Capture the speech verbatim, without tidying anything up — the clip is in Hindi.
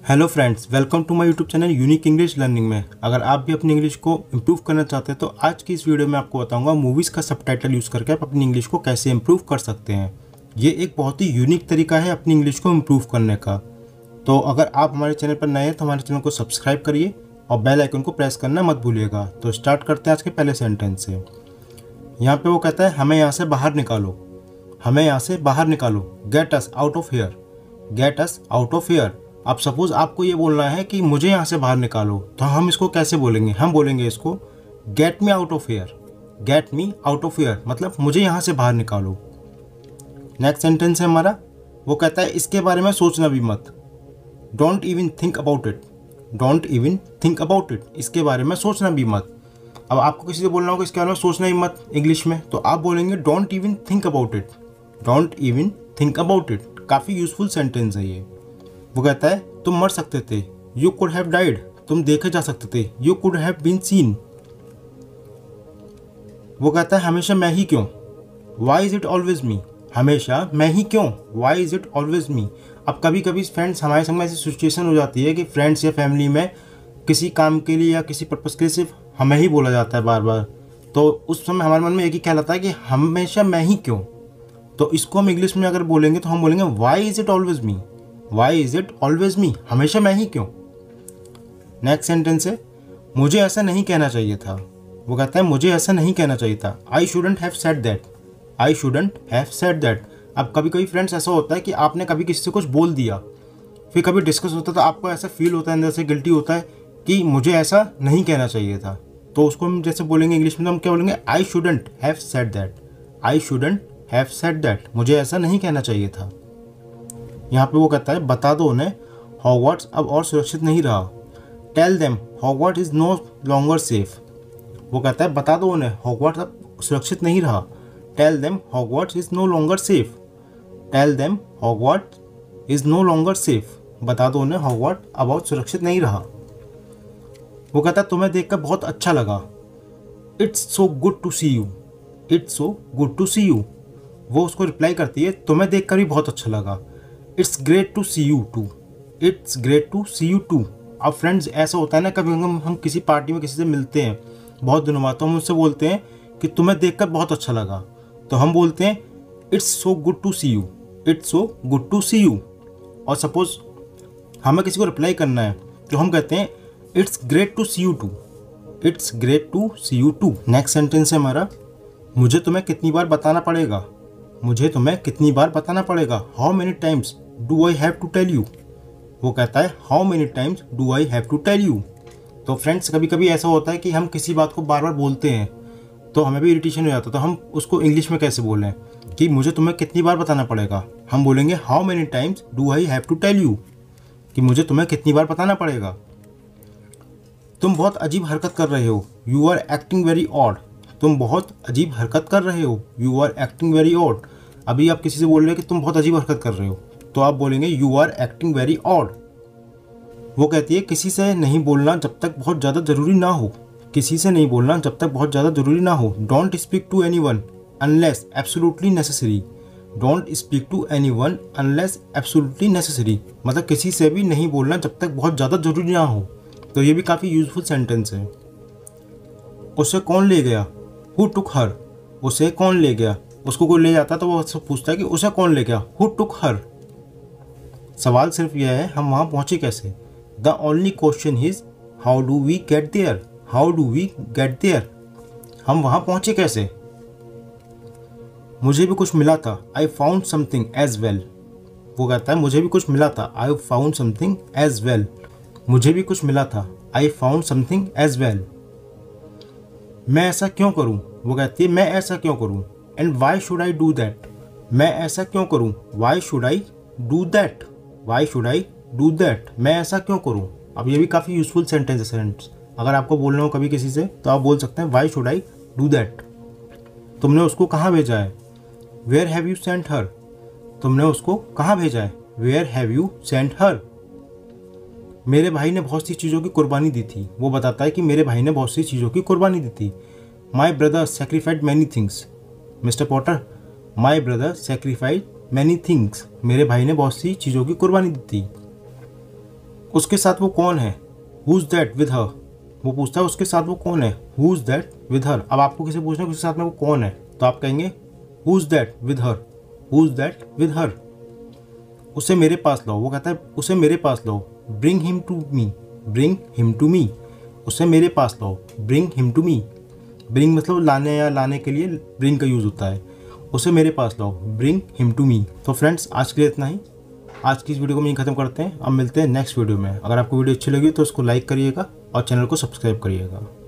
Hello friends, welcome to my YouTube channel unique English learning में। अगर आप भी अपनी इंग्लिश को इम्प्रूव करना चाहते हैं तो आज की इस वीडियो में आपको बताऊंगा मूवीज़ का सबटाइटल यूज़ करके आप अपनी इंग्लिश को कैसे इम्प्रूव कर सकते हैं। ये एक बहुत ही यूनिक तरीका है अपनी इंग्लिश को इम्प्रूव करने का। तो अगर आप हमारे चैनल पर नए हैं तो हमारे चैनल को सब्सक्राइब करिए और बेल आइकन को प्रेस करना मत भूलिएगा। तो स्टार्ट करते हैं आज के पहले सेंटेंस से। यहाँ पर वो कहता है हमें यहाँ से बाहर निकालो, हमें यहाँ से बाहर निकालो। Get us out of here, get us out of here. अब सपोज आपको ये बोलना है कि मुझे यहाँ से बाहर निकालो, तो हम इसको कैसे बोलेंगे? हम बोलेंगे इसको get me out of here, get me out of here मतलब मुझे यहाँ से बाहर निकालो। नेक्स्ट सेंटेंस है हमारा, वो कहता है इसके बारे में सोचना भी मत। Don't even think about it, don't even think about it, इसके बारे में सोचना भी मत। अब आपको किसी से बोलना होगा इसके बारे में सोचना ही मत इंग्लिश में, तो आप बोलेंगे don't even think about it, don't even think about it. काफ़ी यूजफुल सेंटेंस है ये। वो कहता है तुम मर सकते थे, यू कुड हैव डाइड, तुम देखे जा सकते थे, you could have been seen. वो कहता है हमेशा मैं ही क्यों, why is it always me, हमेशा मैं ही क्यों, why is it always me. अब कभी कभी फ्रेंड्स हमारे संग में ऐसी सिचुएशन हो जाती है कि फ्रेंड्स या फैमिली में किसी काम के लिए या किसी पर्पज़ के लिए सिर्फ हमें ही बोला जाता है बार बार, तो उस समय हमारे मन में एक ही ख्याल आता है कि हमेशा मैं ही क्यों। तो इसको हम इंग्लिश में अगर बोलेंगे तो हम बोलेंगे why is it always me, why is it always me, हमेशा मैं ही क्यों। नेक्स्ट सेंटेंस है मुझे ऐसा नहीं कहना चाहिए था। वो कहता है मुझे ऐसा नहीं कहना चाहिए था, I shouldn't have said that, I shouldn't have said that. अब कभी कभी फ्रेंड्स ऐसा होता है कि आपने कभी किसी से कुछ बोल दिया, फिर कभी डिस्कस होता है तो आपको ऐसा फील होता है, अंदर से गिल्टी होता है कि मुझे ऐसा नहीं कहना चाहिए था। तो उसको हम जैसे बोलेंगे इंग्लिश में, तो हम क्या बोलेंगे I shouldn't have said that, I shouldn't have said that, मुझे ऐसा नहीं कहना चाहिए था। यहाँ पे वो कहता है बता दो उन्हें हॉगवर्ट्स अब और सुरक्षित नहीं रहा। Tell them Hogwarts is no longer safe. वो कहता है बता दो उन्हें हॉगवर्ट्स अब सुरक्षित नहीं रहा। Tell them Hogwarts is no longer safe, tell them Hogwarts is no longer safe, बता दो उन्हें हॉगवर्ट्स अब और सुरक्षित नहीं रहा। वो कहता है तुम्हें देखकर बहुत अच्छा लगा। It's so good to see you, it's so good to see you. वो उसको रिप्लाई करती है तुम्हें देखकर भी बहुत अच्छा लगा। It's great to see you too, it's great to see you too. अब फ्रेंड्स ऐसा होता है ना, कभी हम हम किसी पार्टी में किसी से मिलते हैं बहुत दिनों बाद, तो हम उससे बोलते हैं कि तुम्हें देखकर बहुत अच्छा लगा, तो हम बोलते हैं it's so good to see you, it's so good to see you. और सपोज हमें किसी को रिप्लाई करना है तो हम कहते हैं it's great to see you too, it's great to see you too. Next sentence है हमारा, मुझे तुम्हें कितनी बार बताना पड़ेगा, मुझे तुम्हें कितनी बार बताना पड़ेगा। How many times do I have to tell you. वो कहता है how many times do I have to tell you. तो फ्रेंड्स कभी कभी ऐसा होता है कि हम किसी बात को बार बार बोलते हैं तो हमें भी इरिटेशन हो जाता है, तो हम उसको इंग्लिश में कैसे बोलें कि मुझे तुम्हें कितनी बार बताना पड़ेगा। हम बोलेंगे how many times do I have to tell you, कि मुझे तुम्हें कितनी बार बताना पड़ेगा। तुम बहुत अजीब हरकत कर रहे हो, you are acting very odd, तुम बहुत अजीब हरकत कर रहे हो, you are acting very odd. अभी आप किसी से बोल रहे हैं कि तुम बहुत अजीब हरकत कर रहे हो, तो आप बोलेंगे you are acting very odd. वो कहती है किसी से नहीं बोलना जब तक बहुत ज़्यादा ज़रूरी ना हो, किसी से नहीं बोलना जब तक बहुत ज़्यादा ज़रूरी ना हो। Don't speak to anyone unless absolutely necessary, don't speak to anyone unless absolutely necessary मतलब किसी से भी नहीं बोलना जब तक बहुत ज़्यादा ज़रूरी ना हो। तो ये भी काफ़ी यूजफुल सेंटेंस है। उसे कौन ले गया, हु टुक हर, उसे कौन ले गया। उसको कोई ले जाता तो वो उससे पूछता है कि उसे कौन ले गया, हु टुक हर। सवाल सिर्फ यह है हम वहाँ पहुँचे कैसे। The only question is how do we get there, how do we get there, हम वहाँ पहुँचे कैसे। मुझे भी कुछ मिला था, I found something as well. वो कहता है मुझे भी कुछ मिला था, I found something as well, मुझे भी कुछ मिला था, I found something as well. मैं ऐसा क्यों करूं। वो कहती है मैं ऐसा क्यों करूं। And why should I do that, मैं ऐसा क्यों करूं, why should I do that, why should I do that, मैं ऐसा क्यों करूं। अब ये भी काफ़ी यूजफुल सेंटेंस है फ्रेंड्स। अगर आपको बोलना हो कभी किसी से तो आप बोल सकते हैं why should I do that. तुमने उसको कहाँ भेजा है, where have you sent her, तुमने उसको कहाँ भेजा है, where have you sent her. मेरे भाई ने बहुत सी चीज़ों की कुर्बानी दी थी। वो बताता है कि मेरे भाई ने बहुत सी चीज़ों की कुर्बानी दी थी। My brother sacrificed many things, mister Potter my brother sacrificed many things, मेरे भाई ने बहुत सी चीज़ों की कुर्बानी दी थी। उसके साथ वो कौन है, who is that with her. वो पूछता है उसके साथ वो कौन है, who is that with her. अब आपको किसी पूछना है उसके साथ में वो कौन है, तो आप कहेंगे who is that with her, who is that with her. उसे मेरे पास लाओ, वो कहता है उसे मेरे पास लाओ, bring him to me, bring him to me. उसे मेरे पास लाओ, bring him to me. Bring मतलब लाने या लाने के लिए ब्रिंग का यूज़ होता है। उसे मेरे पास लाओ, ब्रिंग हिम टू मी। तो फ्रेंड्स आज के लिए इतना ही। आज की इस वीडियो को हम यहीं ख़त्म करते हैं। अब मिलते हैं नेक्स्ट वीडियो में। अगर आपको वीडियो अच्छी लगी तो उसको लाइक करिएगा और चैनल को सब्सक्राइब करिएगा।